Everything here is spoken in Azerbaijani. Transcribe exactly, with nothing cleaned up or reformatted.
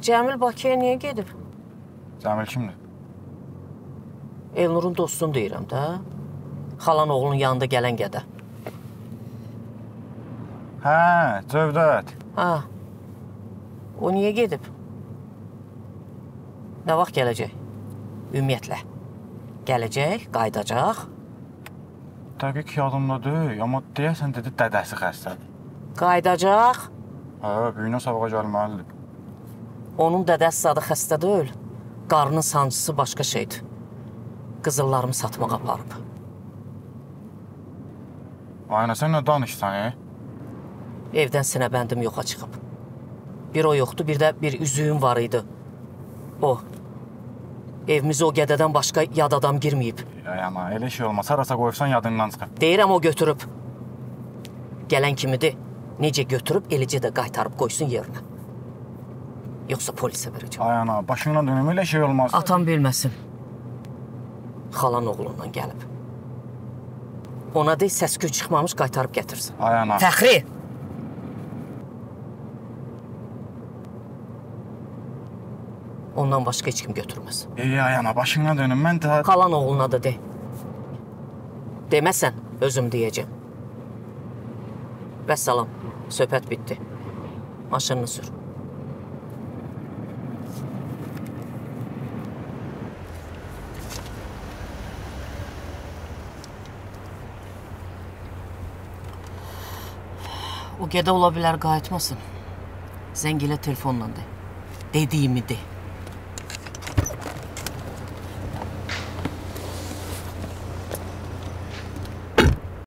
Cəmil Bakıya niyə gedib? Cəmil kimdir? Elnurun dostunu deyirəm də. Xalan oğlunun yanında gələn gədə. Hə, Cövdət. Ha. O niyə gedib? Nə vaxt gələcək? Ümumiyyətlə. Gələcək, qaydacaq. Dəqiq yadımda deyil, amma deyəsən dedi dədəsi xəstədir. Qaydacaq. Hə, büyünə sabağa gəlməlidir. Onun dədəsi zadı xəstə deyil. Qarının sancısı başqa şeydir. Qızıllarımı satmağa aparıb. Ayna, sən nə danışsan, e? Evdən sinəbəndim yoxa çıxıb. Bir o yoxdur, bir də bir üzüyüm var idi. O. Evimizə o qədədən başqa yad adam girməyib. Ayana, elə şey olmaz. Harasa qoyursan yadından çıxıb. Deyirəm o götürüb. Gələn kimidir. Necə götürüb, eləcə də qaytarıb qoysun yerinə. Yoxsa polisə verəcəm. Ayana, başına dönüm, elə şey olmaz. Atam bilməsin. Xalan oğlundan gəlib. Ona deyil, səs-küy çıxmamış qaytarıb gətirsin. Ayana. Fəxri! Ondan başqa heç kim götürməz. Ey Ayana, başına dönüm, mən də... Xalan oğluna da de. Deməsən, özüm deyəcəm. Vəssalam, söhbət bitdi. Maşınını sür. O gədə ola bilər qayıtmasın. Zəng elə telefonla de. Dediyimi de.